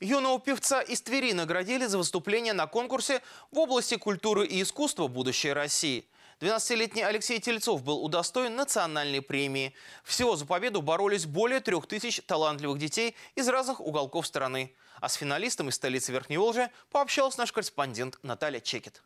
Юного певца из Твери наградили за выступление на конкурсе в области культуры и искусства «Будущее России». 12-летний Алексей Тельцов был удостоен национальной премии. Всего за победу боролись более 3000 талантливых детей из разных уголков страны. А с финалистом из столицы Верхневолжья пообщалась наш корреспондент Наталья Чекет.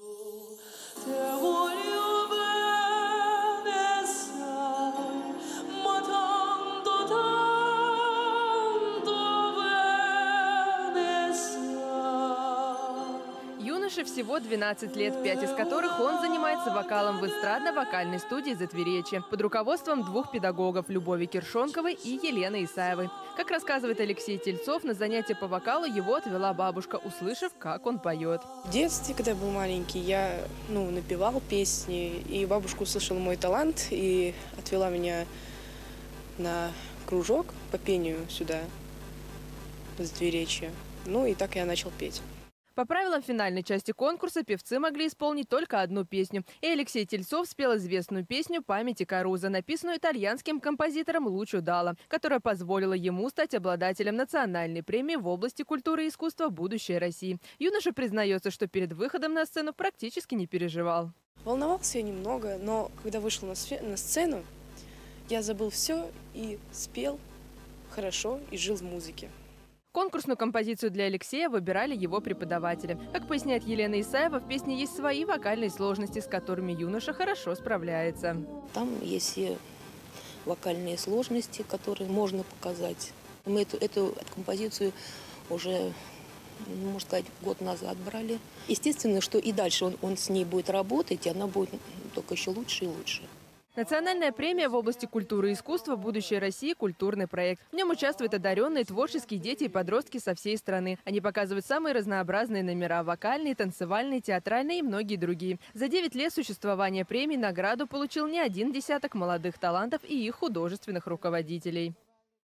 Юноше всего 12 лет, 5 из которых он занимается вокалом в эстрадно-вокальной студии «Затверечье» под руководством двух педагогов – Любови Киршонковой и Елены Исаевой. Как рассказывает Алексей Тельцов, на занятия по вокалу его отвела бабушка, услышав, как он поет. В детстве, когда я был маленький, я напевал песни, и бабушка услышала мой талант и отвела меня на кружок по пению сюда, в Затверечье. И так я начал петь. По правилам финальной части конкурса певцы могли исполнить только одну песню. И Алексей Тельцов спел известную песню «Памяти Карузо», написанную итальянским композитором Лучо Далло, которая позволила ему стать обладателем национальной премии в области культуры и искусства «Будущее России». Юноша признается, что перед выходом на сцену практически не переживал. Волновался я немного, но когда вышел на сцену, я забыл все и спел хорошо и жил в музыке. Конкурсную композицию для Алексея выбирали его преподаватели. Как поясняет Елена Исаева, в песне есть свои вокальные сложности, с которыми юноша хорошо справляется. Там есть все вокальные сложности, которые можно показать. Мы эту композицию уже, можно сказать, год назад брали. Естественно, что и дальше он с ней будет работать, и она будет только еще лучше и лучше. Национальная премия в области культуры и искусства «Будущее России» – культурный проект. В нем участвуют одаренные творческие дети и подростки со всей страны. Они показывают самые разнообразные номера – вокальные, танцевальные, театральные и многие другие. За 9 лет существования премии награду получил не один десяток молодых талантов и их художественных руководителей.